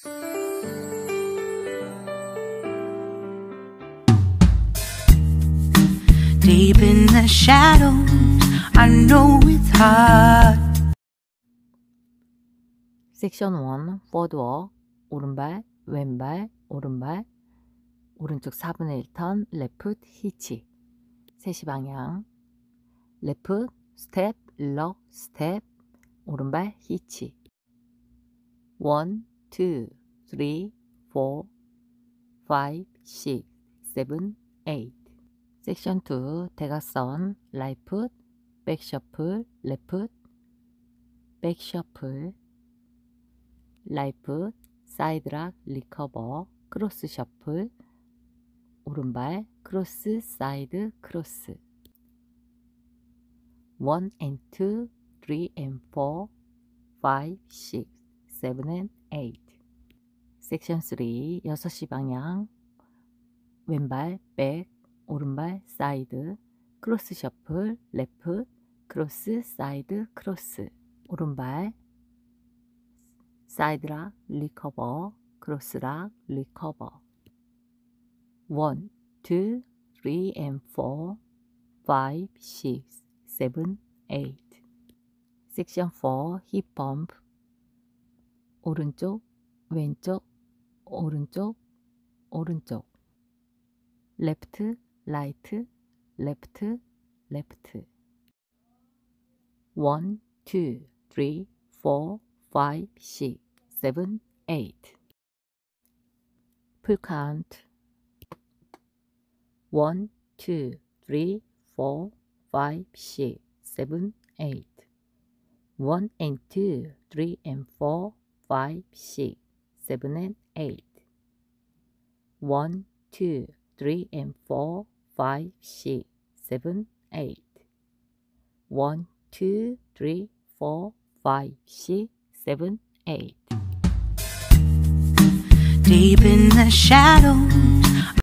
Deep in the shadows, I know it's hard. 섹션 1, 포드워크, 오른발, 왼발, 오른발, 오른쪽 4분의 1턴, 레프트, 히치, 3시 방향, 레프트, 스텝, 럭, 스텝, 오른발, 히치, 1, 2, 3, 4, 5, 6, 7, 8. 섹션 2, 대각선, 라이프트, 백 셔플, 레프트, 백 셔플, 라이프, 사이드락, 리커버, 크로스 셔플, 오른발, 크로스, 사이드, 크로스. 1 and 2, 3 and 4, 5, 6, 7 and 8. 섹션 3, 6시 방향, 왼발, 백, 오른발, 사이드, 크로스 셔플, 레프트, 크로스, 사이드, 크로스. 오른발, 사이드락, 리커버, 크로스락, 리커버. 1, 2, 3 and 4, 5, 6, 7, 8. 섹션 4, 힙 펌프. 오른쪽, 왼쪽, 오른쪽, 오른쪽. 레프트, 라이트, 레프트, 레프트. 1, 2, 3, 4, 5, 6, 7, 8. 풀 카운트. 1, 2, 3, 4, 5, 6, 7, 8. 1 and 2, 3 and 4, 5, 6, 7 and 8. 1, 2, 3 and 4, 5, 6, 7, 8. 1, 2, 3, 4, 5, 6, 7, 8. Deep in the shadows,